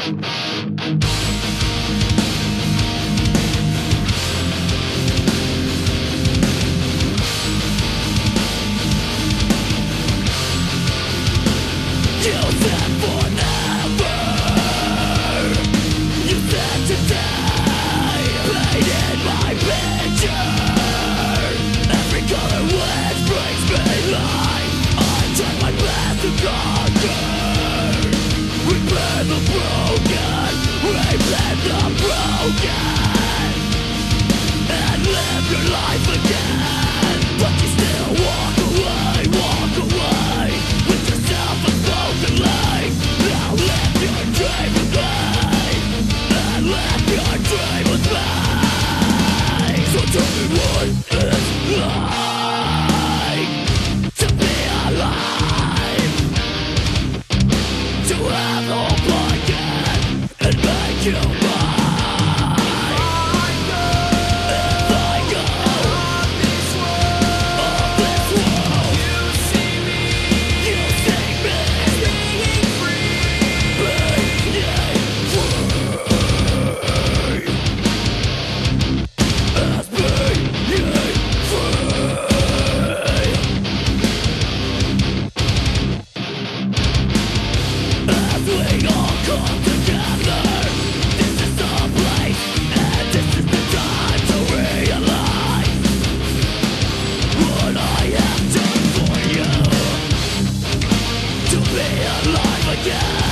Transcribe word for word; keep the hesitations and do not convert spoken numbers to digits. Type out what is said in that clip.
And live your life again, but you still walk away, walk away with yourself a broken leg. Now live your dream with me, and live your dream with me. So tell me what it's like to be alive, to have hope again and make you mine. Yeah.